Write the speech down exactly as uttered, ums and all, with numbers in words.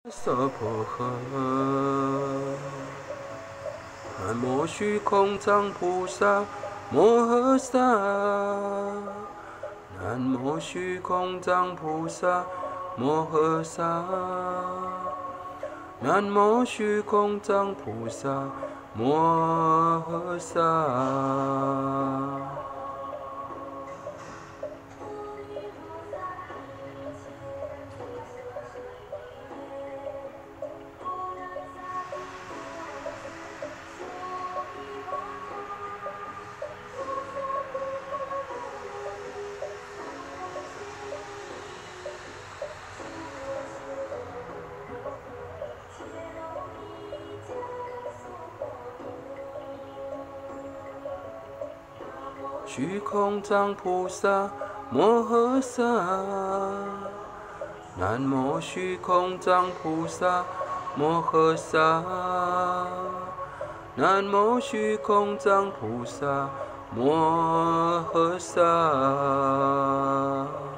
娑婆诃。南无虚空藏菩萨摩诃萨。南无虚空藏菩萨摩诃萨。南无虚空藏菩萨摩诃萨。虚空藏菩萨摩诃萨。南无虚空藏菩萨摩诃萨。南无虚空藏菩萨摩诃萨。